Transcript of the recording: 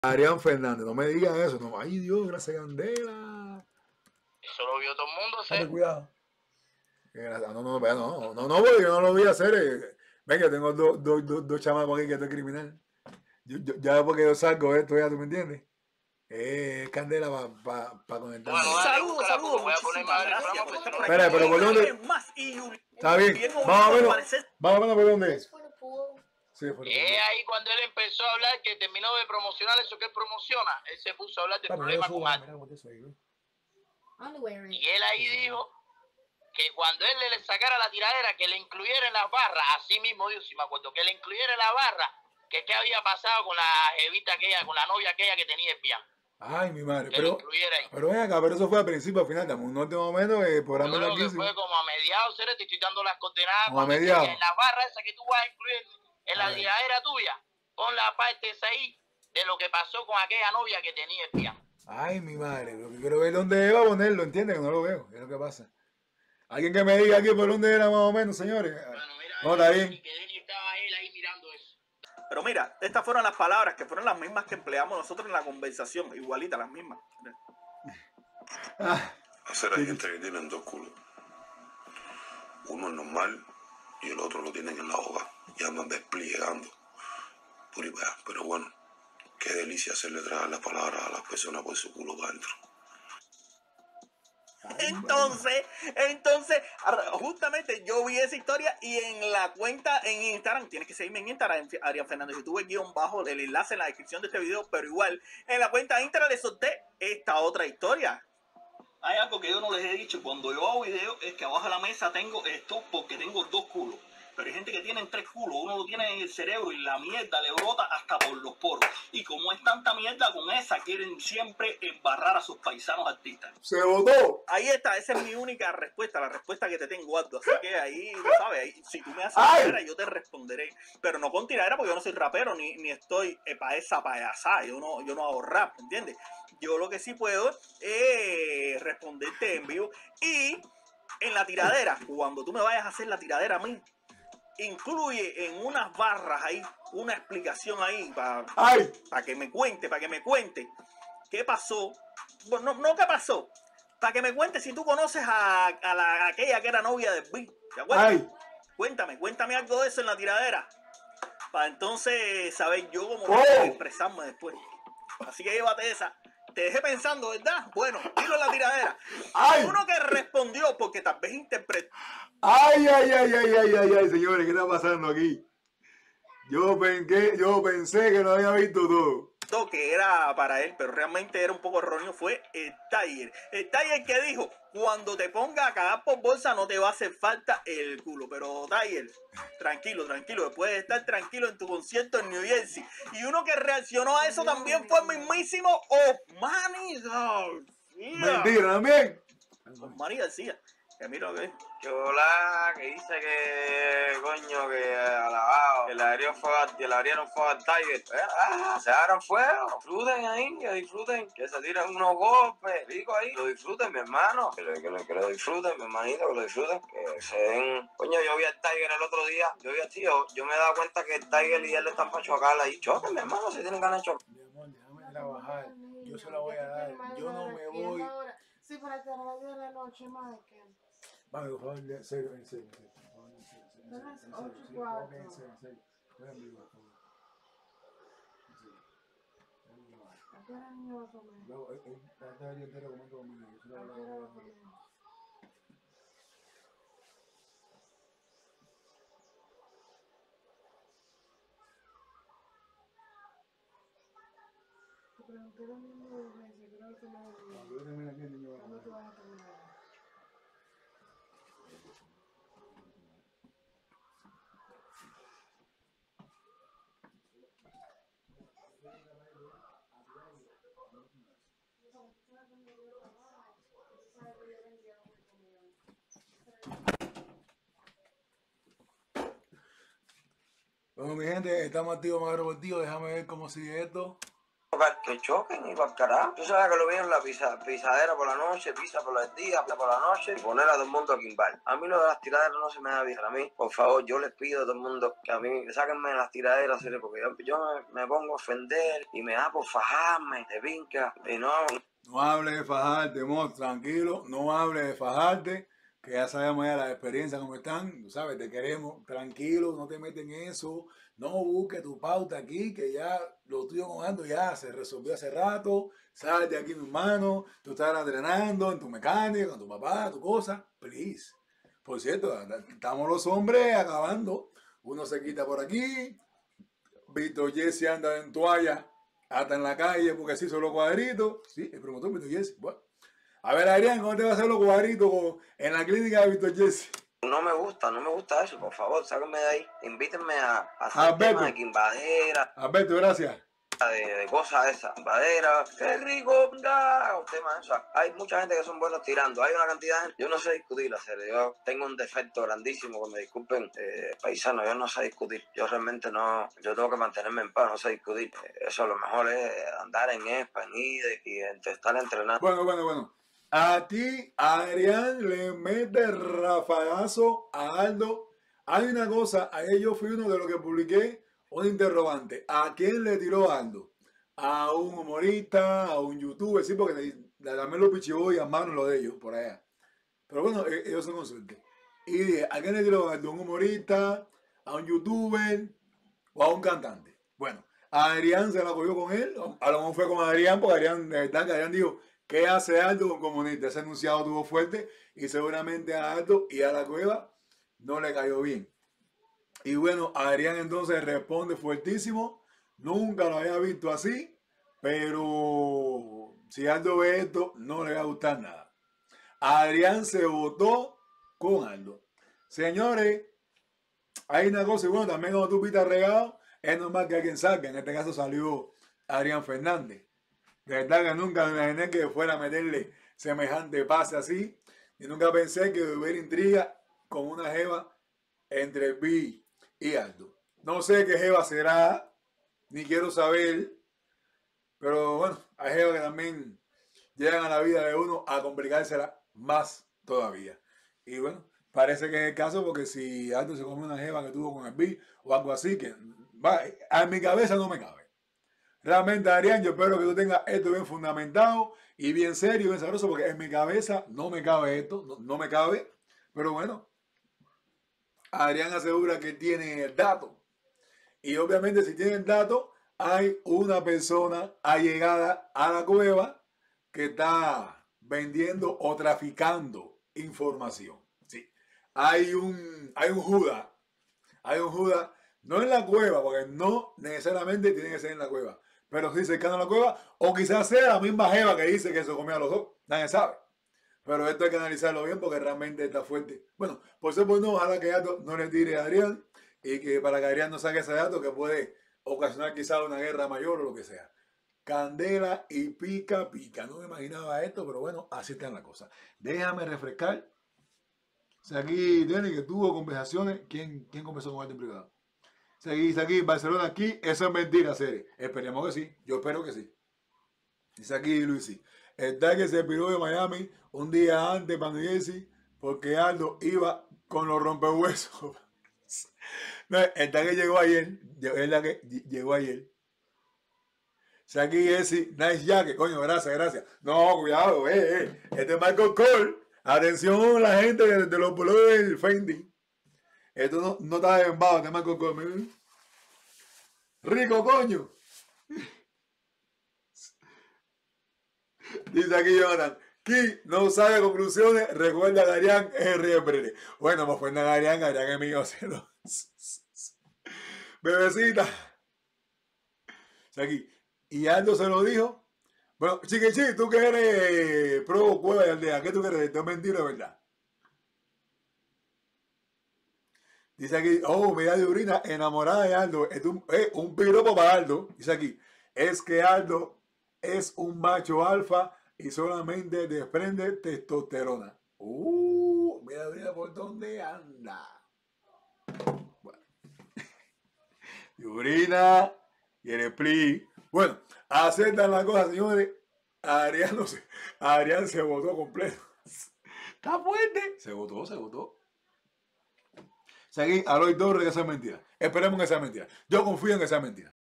Adrián Fernández, no me digas eso. No, ay Dios, gracias Candela. Eso lo vio todo el mundo, Dale cuidado. No, porque yo no lo voy a hacer. Venga, tengo dos chamacos aquí que esto es criminal. Ya porque yo salgo esto, ya tú me entiendes. Candela para conectar. Bueno, dale, saludos, saludos. voy a poner más Gracias. Espera, pero ¿por dónde? Está bien. Vamos a ver por dónde es. Sí, ahí cuando él empezó a hablar, que terminó de promocionar eso que él promociona, él se puso a hablar del problema con Marco. Y él ahí dijo que cuando él le sacara la tiradera, que le incluyera en las barras, así mismo dijo, si me acuerdo, que le incluyera en la barra, que qué había pasado con la jevita aquella, con la novia aquella que tenía el piano. Ay, mi madre, pero ven acá, pero eso fue al principio, al final, estamos un norte más o menos, por yo creo que fue como a mediados, te estoy dando las coordenadas, a mediados. En la barra esa que tú vas a incluir en la tiradera tuya, pon la parte esa ahí de lo que pasó con aquella novia que tenía el piano. Ay, mi madre, lo que quiero ver dónde va a ponerlo, ¿entiendes? Que no lo veo, es lo que pasa. Alguien que me diga aquí por dónde era más o menos, señores. Bueno, mira, no, está bien. Que Denny estaba él ahí mirando eso. Pero mira, estas fueron las palabras que fueron las mismas que empleamos nosotros en la conversación, igualitas las mismas. Hacer hay gente que tienen dos culos. Uno es normal y el otro lo tienen en la hoja y andan desplegando. Pero bueno, qué delicia hacerle traer las palabras a las personas por su culo para adentro. Entonces, justamente yo vi esa historia y en la cuenta en Instagram, tienes que seguirme en Instagram, Adrián Fernández, yo tuve guión bajo el enlace en la descripción de este video, pero igual, en la cuenta de Instagram le solté esta otra historia. Hay algo que yo no les he dicho, cuando yo hago video es que abajo de la mesa tengo esto porque tengo dos culos. Pero hay gente que tiene tres culos, uno lo tiene en el cerebro y la mierda le brota hasta por los poros. Y como es tanta mierda, con esa quieren siempre embarrar a sus paisanos artistas. ¡Se votó! Ahí está, esa es mi única respuesta, la respuesta que te tengo, Aldo. Así que ahí, tú sabes, ahí, si tú me haces tiradera, yo te responderé. Pero no con tiradera porque yo no soy rapero, ni estoy para esa payasada. Yo no hago rap, ¿entiendes? Yo lo que sí puedo es responderte en vivo. Y en la tiradera, cuando tú me vayas a hacer la tiradera a mí, incluye en unas barras ahí una explicación ahí para que me cuente, qué pasó. Bueno, no qué pasó, para que me cuente si tú conoces a aquella que era novia de Big. ¿Te acuerdas? Cuéntame algo de eso en la tiradera, para entonces saber yo cómo expresarme después. Así que llévate esa. Te dejé pensando, ¿verdad? Bueno, dilo en la tiradera. Uno que respondió porque tal vez interpretó. Ay, señores, ¿qué está pasando aquí? Yo pensé que lo había visto todo. Que era para él, pero realmente era un poco erróneo, fue el Tiger. El Tiger que dijo, cuando te pongas a cagar por bolsa no te va a hacer falta el culo. Pero Tiger, tranquilo, puedes estar tranquilo en tu concierto en New Jersey. Y uno que reaccionó a eso también fue el mismísimo Osmani García. Mentira, también. Osmani García. Que mira lo que es. Chola, que dice que, coño, que alabado, que le abrieron fuego al Tiger. Se abran fuego, disfruten ahí, que disfruten, que se tiren unos golpes, rico ahí, lo disfruten, mi hermano, que lo disfruten, mi hermanito, que lo disfruten, que se den. Coño, yo vi al Tiger el otro día, yo me he dado cuenta que el Tiger y él están para chocar ahí. Choquen, mi hermano, si tienen ganas de chocar. Mi amor, déjame trabajar, yo se la voy a dar, yo no me voy. Sí, para que a las 10 de la noche, Michael. Vale, por favor, en serio. Son las 8:04. En serio. Voy a enviar, por favor. ¿A qué hora el niño va a comer? No, está el día entero comiendo conmigo. ¿A qué hora va a comer? Te pregunté lo mismo de urgencia, creo que no. Cuando yo termine aquí, el niño va a comer. ¿Cuándo tú vas a terminar? Bueno, mi gente, estamos activos, más revoltidos. Déjame ver cómo sigue esto. chocar, que choquen y para el carajo. Tú sabes que lo vieron en la pisadera por la noche, pizza por el día, por la noche, y poner a todo el mundo a quimbar. A mí lo de las tiraderas no se me da bien. A mí, por favor, yo les pido a todo el mundo que a mí sáquenme de las tiraderas, ¿sí? Porque yo me pongo a ofender y me da por fajarme, te vinca, y no. No hables de fajarte, Mos, tranquilo, no hables de fajarte, que ya sabemos ya las experiencias como están, tú sabes, te queremos, tranquilo, no te metes en eso, no busques tu pauta aquí, que ya lo tuyo con Aldo ya se resolvió hace rato, sal de aquí mi hermano, tú estás entrenando en tu mecánica, con tu papá, tu cosa, please. Por cierto, estamos los hombres acabando, uno se quita por aquí, Víctor Jesse anda en toalla, hasta en la calle porque así son los cuadritos. Sí, el promotor Víctor Jesse. Bueno. A ver, Adrián, ¿cómo te va a hacer los cuadritos en la clínica de Víctor Jesse? No me gusta eso, por favor, sáquenme de ahí. Invítenme a hacer temas de quimbadera. Alberto, gracias. De cosas esas, quimbadera, qué rico, temas de eso. Hay mucha gente que son buenos tirando, hay una cantidad de gente. Yo no sé discutir, yo tengo un defecto grandísimo, que me disculpen, paisanos, yo no sé discutir. Yo realmente no, yo tengo que mantenerme en paz, no sé discutir. Eso lo mejor es andar en España y estar entrenando. Bueno. A ti, Adrián, le mete rafagazo a Aldo. Hay una cosa, ayer yo fui uno de los que publiqué un interrogante. ¿A quién le tiró Aldo? ¿A un humorista? ¿A un youtuber? Sí, porque también lo pichivó y a mano lo de ellos, por allá. Pero bueno, ellos se consulten. Y dije, ¿a quién le tiró Aldo? ¿A un humorista? ¿A un youtuber? ¿O a un cantante? Bueno, a Adrián se la cogió con él. A lo mejor fue con Adrián, porque Adrián, de verdad que Adrián dijo, ¿qué hace Aldo con comunista? Ese enunciado tuvo fuerte y seguramente a Aldo y a la Cueva no le cayó bien. Y bueno, Adrián entonces responde fuertísimo. Nunca lo había visto así, pero si Aldo ve esto, no le va a gustar nada. Adrián se votó con Aldo. Señores, hay una cosa, y bueno, también cuando tú pitas regado, es normal que alguien salga. En este caso salió Adrián Fernández. De verdad que nunca me imaginé que fuera a meterle semejante pase así. Y nunca pensé que hubiera intriga con una jeva entre el B y Aldo. No sé qué jeva será, ni quiero saber. Pero bueno, hay jevas que también llegan a la vida de uno a complicársela más todavía. Y bueno, parece que es el caso porque si Aldo se come una jeva que tuvo con el B o algo así, que va, a mi cabeza no me cabe. Realmente, Adrián, yo espero que tú tengas esto bien fundamentado y bien serio, bien sabroso, porque en mi cabeza no me cabe esto, no me cabe. Pero bueno, Adrián asegura que tiene el dato. Y obviamente si tiene el dato, hay una persona allegada a la Cueva que está vendiendo o traficando información. Sí. Hay un Judas. Hay un Judas, no en la Cueva, porque no necesariamente tiene que ser en la Cueva, pero sí cercano a la Cueva, o quizás sea la misma jeva que dice que se comió a los dos. Nadie sabe. Pero esto hay que analizarlo bien porque realmente está fuerte. Bueno, por eso no, ojalá que Aldo no le tire a Adrián y que para que Adrián no saque ese dato que puede ocasionar quizás una guerra mayor o lo que sea. Candela y pica. No me imaginaba esto, pero bueno, así están las cosas. Déjame refrescar. O sea, aquí tiene que tuvo conversaciones. ¿Quién conversó con Aldo en privado? Dice aquí, Barcelona aquí, eso es mentira, serie. Esperemos que sí, yo espero que sí. Dice aquí Luisi, está que se piró de Miami un día antes para New Jersey porque Aldo iba con los rompehuesos. No, está que llegó ayer, es la que llegó ayer. Dice aquí Jesse, nice jacket, coño, gracias. No, cuidado, este es Michael Cole. Atención la gente de los pueblos del Fendi. Esto no está desembado, este es Michael Cole. Rico, coño. Dice aquí Jonathan, Ki no sabe conclusiones, recuerda a Adrián R. Bueno, pues fue a Adrián es mío. Bebecita. Dice aquí, y Aldo se lo dijo. Bueno, Chiquichi, tú que eres pro Cueva y Aldea, ¿qué tú crees? Esto es mentira, ¿verdad? Dice aquí, oh, mira de Urina, enamorada de Aldo, es un piropo para Aldo. Dice aquí, es que Aldo es un macho alfa y solamente desprende testosterona. Mira por dónde anda. Bueno. Yurina y el Split Bueno, aceptan la cosa, señores. Adrián se votó completo. Está fuerte. Se votó. Seguí a Aloy Torres que sea mentira. Esperemos que sea mentira. Yo confío en que sea mentira.